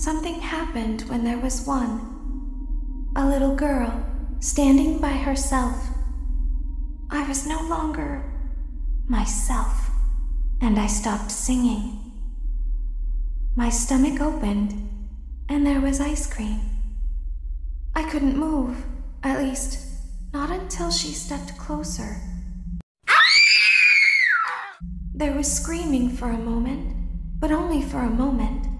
Something happened when there was one, a little girl, standing by herself. I was no longer myself, and I stopped singing. My stomach opened, and there was ice cream. I couldn't move, at least, not until she stepped closer. There was screaming for a moment, but only for a moment.